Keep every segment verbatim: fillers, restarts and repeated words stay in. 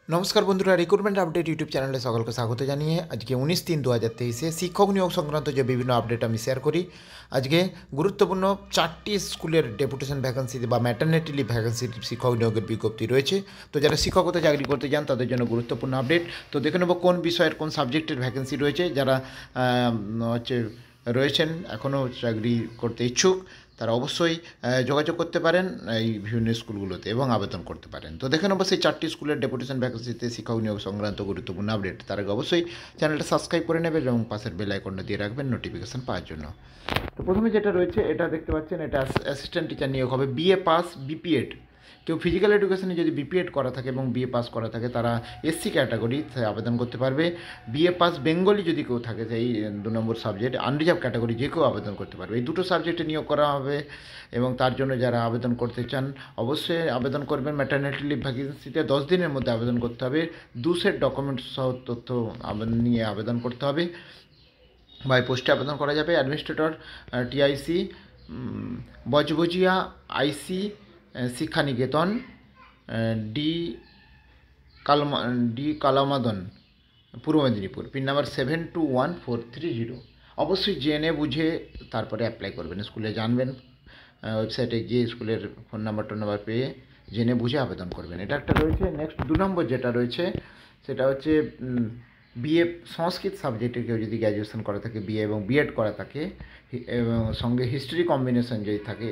নমস্কার বন্ধুরা, recruitment update YouTube চ্যানেলে সকলকে স্বাগত জানিয়ে আজকে উনিশ তিন দু হাজার তেইশে শিক্ষক নিয়োগ সংক্রান্ত যে বিভিন্ন আপডেট আমি শেয়ার করি। আজকে গুরুত্বপূর্ণ চারটি স্কুলের ডেপুটেশন ভ্যাকেন্সি বা ম্যাটারনিটি লিভ ভ্যাকেন্সি শিক্ষক নিয়োগের বিজ্ঞপ্তি রয়েছে। তো যারা শিক্ষকতা চাকরি করতে চান তাদের জন্য গুরুত্বপূর্ণ আপডেট। তো দেখে নেব কোন বিষয়ের কোন সাবজেক্টের ভ্যাকেন্সি রয়েছে। যারা হচ্ছে রয়েছেন এখনও চাকরি করতে ইচ্ছুক তারা অবশ্যই যোগাযোগ করতে পারেন এই বিভিন্ন স্কুলগুলোতে এবং আবেদন করতে পারেন। তো দেখে নেব সেই চারটি স্কুলের ডেপুটেশন ভ্যাকেন্সিতে শিক্ষক নিয়োগ সংক্রান্ত গুরুত্বপূর্ণ আপডেট। তার আগে অবশ্যই চ্যানেলটা সাবস্ক্রাইব করে নেবেন এবং পাশের বেল আইকনটা দিয়ে রাখবেন নোটিফিকেশান পাওয়ার জন্য। তো প্রথমে যেটা রয়েছে এটা দেখতে পাচ্ছেন, এটা অ্যাসিস্ট্যান্ট টিচার নিয়োগ হবে বিএ পাস বিপিএড। কেউ ফিজিক্যাল এডুকেশনে যদি বিপিএড করা থাকে এবং বিএ পাস করা থাকে তারা এসসি ক্যাটাগরি আবেদন করতে পারবে। বিএ পাস বেঙ্গলি যদি কেউ থাকে, সেই দু নম্বর সাবজেক্ট আনরিজার্ভ ক্যাটাগরি যে কেউ আবেদন করতে পারবে। এই দুটো সাবজেক্টে নিয়োগ করা হবে এবং তার জন্য যারা আবেদন করতে চান অবশ্যই আবেদন করবেন। ম্যাটারনিটি লিভ ভ্যাকেন্সিতে দশ দিনের মধ্যে আবেদন করতে হবে। দু সেট ডকুমেন্টস সহ তথ্য আবেদন নিয়ে আবেদন করতে হবে। বাই পোস্টে আবেদন করা যাবে। Administrator TIC Bajbajia IC Shikshaniketan D Kalma D Kalamadan Purba Medinipur, pin number seven two one four three zero. অবশ্যই জেনে বুঝে তারপরে অ্যাপ্লাই করবেন। স্কুলে জানবেন, ওয়েবসাইটে গিয়ে স্কুলের ফোন নাম্বার টোন নাম্বার পেয়ে জেনে বুঝে আবেদন করবেন। এটা একটা রয়েছে। নেক্সট দু নম্বর যেটা রয়েছে সেটা হচ্ছে বিএ সংস্কৃত সাবজেক্টে কেউ যদি গ্র্যাজুয়েশন করা থাকে, বিএ এবং বিএড করা থাকে এবং সঙ্গে হিস্ট্রি কম্বিনেশন যদি থাকে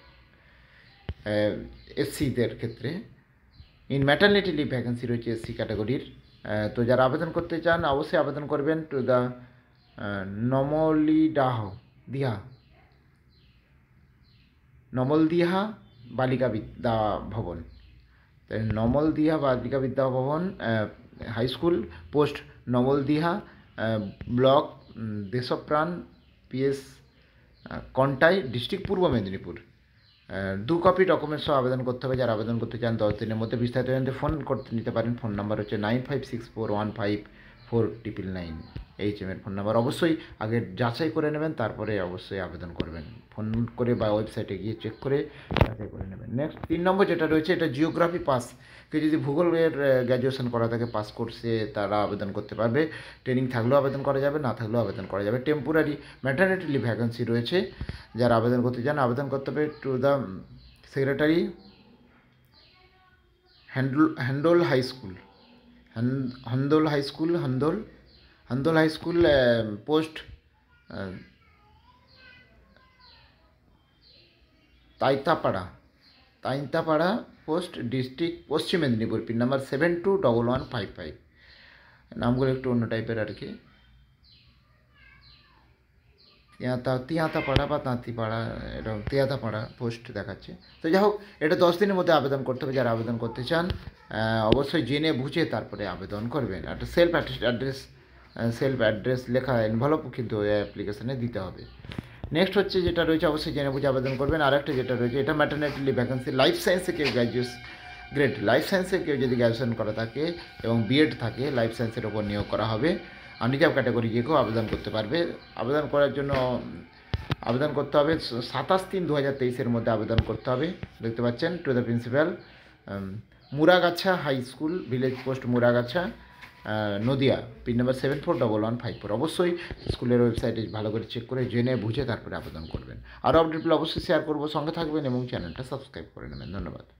এসসিদের ক্ষেত্রে, ইন ম্যাটারনিটি লিভ ভ্যাকেন্সি রয়েছে এসসি ক্যাটাগরির। তো যারা আবেদন করতে চান অবশ্যই আবেদন করবেন টু দ্য নমলিডাহ দিহা নমলদিহা বালিকা বিদ্যা ভবন, নমলদিহা Balika Vidya Bhavan high school, post Namaldiha, block Deshpran, PS Contai, district Purba Medinipur. দু কপি ডকুমেন্টস সহ আবেদন করতে হবে। যারা আবেদন করতে চান দশ দিনের মধ্যে বিস্তারিত জানতে ফোন করতে নিতে পারেন। ফোন নাম্বার হচ্ছে nine five six four one five four triple nine, H M এর ফোন নাম্বার। অবশ্যই আগে যাচাই করে নেবেন, তারপরে অবশ্যই আবেদন করবেন। ফোন করে বা ওয়েবসাইটে গিয়ে চেক করে যাচাই করে নেবেন। নেক্সট তিন নম্বর যেটা রয়েছে এটা জিওগ্রাফি পাস। কেউ যদি ভূগোলের গ্র্যাজুয়েশন করা থাকে পাস কোর্সে তারা আবেদন করতে পারবে। ট্রেনিং থাকলেও আবেদন করা যাবে, না থাকলেও আবেদন করা যাবে। টেম্পোরারি ম্যাটারনিটি লিভ ভ্যাকেন্সি রয়েছে। যারা আবেদন করতে চান আবেদন করতে হবে to the secretary Handol Handol high school, Handol high school Handol Handol high school, post Taitapara Taitapara post, district Paschim Medinipur, pin number seven two double one five five. নামগুলো একটু অন্য টাইপের আর কি, তিয়াতা তিয়াতাপাড়া বা তাঁতিপাড়া, এরকম তিয়াতাপাড়া পোস্ট দেখাচ্ছে। তো যাই হোক, এটা দশ দিনের মধ্যে আবেদন করতে হবে। যারা আবেদন করতে চান অবশ্যই জেনে বুঝে তারপরে আবেদন করবেন। একটা সেলফ অ্যাড্রেস সেলফ অ্যাড্রেস লেখা এনভেলপ কিন্তু অ্যাপ্লিকেশানে দিতে হবে। নেক্সট হচ্ছে যেটা রয়েছে অবশ্যই জেনে বুঝে আবেদন করবেন। আর একটা যেটা রয়েছে এটা ম্যাটারনিটি লিভ ভ্যাকেন্সি। লাইফ সায়েন্সে কেউ গ্র্যাজুয়েট গ্রেড লাইফ সায়েন্সে কেউ যদি গ্র্যাজুয়েশন করা থাকে এবং বিএড থাকে, লাইফ সায়েন্সের ওপর নিয়োগ করা হবে। আনরিজার্ভ ক্যাটাগরি যে কেউ আবেদন করতে পারবে। আবেদন করার জন্য আবেদন করতে হবে সাতাশ তিন দু হাজার তেইশের মধ্যে আবেদন করতে হবে। দেখতে পাচ্ছেন to the principal Muragachha high school, village post Muragachha, Nadia, pin number seven four double one five four. অবশ্যই স্কুলের ওয়েবসাইটে ভালো করে চেক করে জেনে বুঝে তারপরে আবেদন করবেন। আরও আপডেট পেলে অবশ্যই শেয়ার করবো, সঙ্গে থাকবেন এবং চ্যানেলটা সাবস্ক্রাইব করে নেবেন। ধন্যবাদ।